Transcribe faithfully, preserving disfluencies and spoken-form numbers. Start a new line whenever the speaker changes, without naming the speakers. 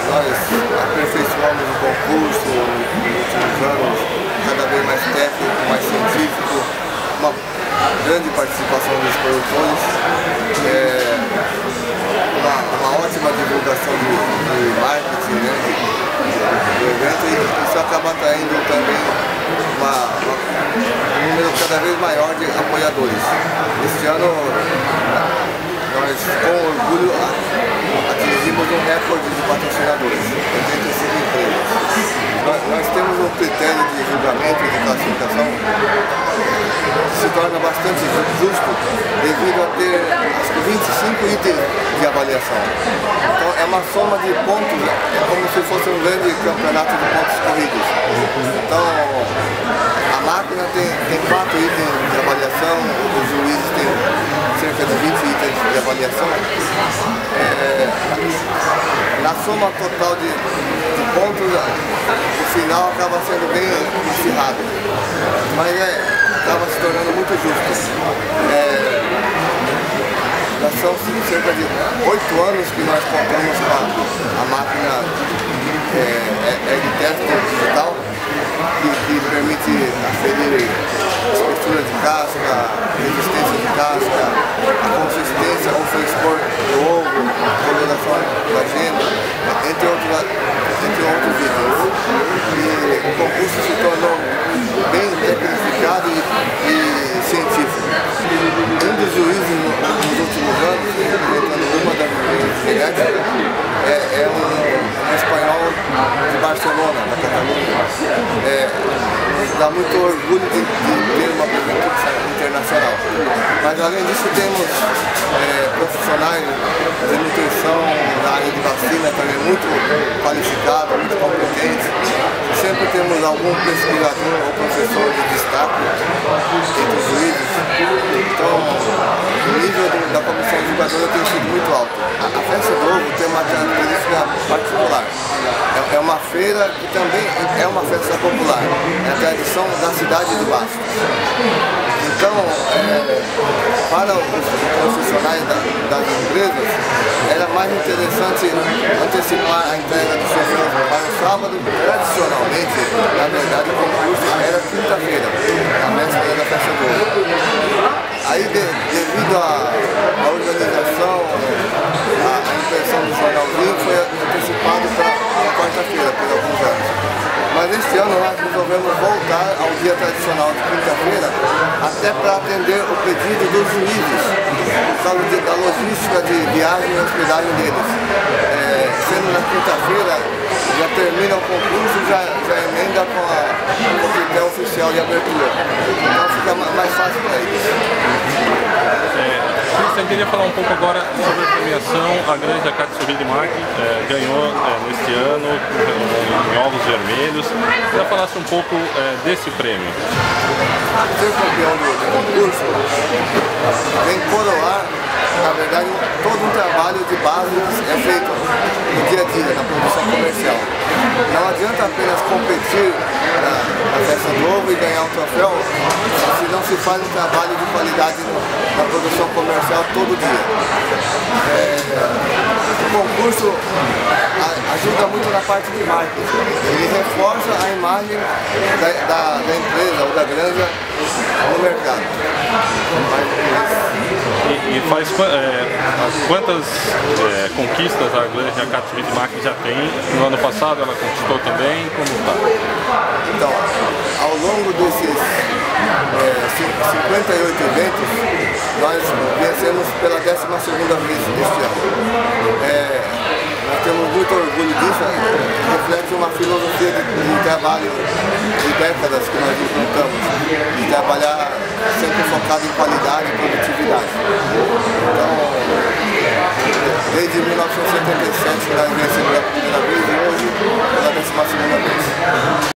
nós aperfeiçoamos o concurso nos últimos anos, cada vez mais técnico, mais científico, uma grande participação dos produtores, é, uma, uma ótima divulgação de, de marketing, né, do evento, e isso acaba atraindo também uma, uma, um número cada vez maior de apoiadores. Este ano nós, com orgulho, atingimos um recorde de patrocinadores, oitenta e cinco empresas. Nós, nós temos um critério de julgamento e de classificação que se torna bastante justo devido a ter, acho que, vinte e cinco itens de avaliação. Então é uma soma de pontos, é como se fosse um grande campeonato de pontos corridos. Então a máquina tem, tem quatro itens de avaliação, os juízes têm cerca de vinte itens de avaliação. É, na soma total de, de pontos, o final acaba sendo bem acirrado, mas é, acaba se tornando muito justo. É, já são cerca de oito anos que nós contamos com a, a máquina é, é, de teste digital, que, que permite aferir espessura de casca, resistência de casca, a consistência ou frescor do ovo, coloração da gema, entre outros, entre outros itens. E o concurso se tornou bem tecnificado e, e científico. Um dos juízes nos últimos anos, representando uma das empresas genéticas, é, é um, um espanhol de Barcelona, da Catalunha. É, dá muito orgulho de, de ter uma presença internacional. Mas além disso temos é, profissionais de nutrição na área de vacina também muito qualificados, muito competentes. Sempre temos algum pesquisador ou professor de destaque entre os juízes. Então o nível do, da comissão julgadora tem sido muito alto. A, a festa do ovo tem uma característica particular. É, é uma feira que também é uma festa popular. É a tradição da cidade de Bastos. Então, é, para os profissionais da, das empresas, era mais interessante antecipar a entrega dos troféus para o sábado. Tradicionalmente, na verdade, o concurso era quinta-feira, na véspera da festa do ovo. Aí, de, devido à organização, a, a impressão do jornalzinho foi antecipado para a quarta-feira, por alguns anos. Mas este ano nós resolvemos voltar ao dia tradicional de quinta-feira, até para atender o pedido dos juízes, por causa de, da logística de viagem e hospedagem deles. É, sendo na quinta-feira, já termina o concurso, já, já emenda com, a, com o critério oficial de abertura. Então fica mais fácil para eles.
É, eu queria falar um pouco agora sobre a premiação. A Granja Katsuhide-Maki é, ganhou é, neste ano em ovos vermelhos. Eu queria falasse um pouco é, desse prêmio.
Ser campeão do, do concurso vem coroar, na verdade, todo um trabalho de base que é feito no dia a dia, na produção comercial. Não adianta apenas competir na, na festa do ovo e ganhar um troféu se não se faz um trabalho de qualidade na produção comercial todo dia. É, o concurso ajuda muito na parte de marketing. Ele reforça a imagem da, da, da empresa ou da granja no mercado.
E, e faz é, quantas é, conquistas a Granja Katsuhide-Maki já tem? No ano passado ela conquistou também? Como está?
Então, ao longo desses é, cinquenta e oito eventos, nós vencemos pela décima segunda vez este ano. É, nós temos muito orgulho disso, reflete uma filosofia de, de trabalho de décadas que nós implantamos, de trabalhar sempre focado em qualidade e produtividade. Então, desde mil novecentos e setenta e sete nós vencemos pela primeira vez e hoje pela décima segunda vez.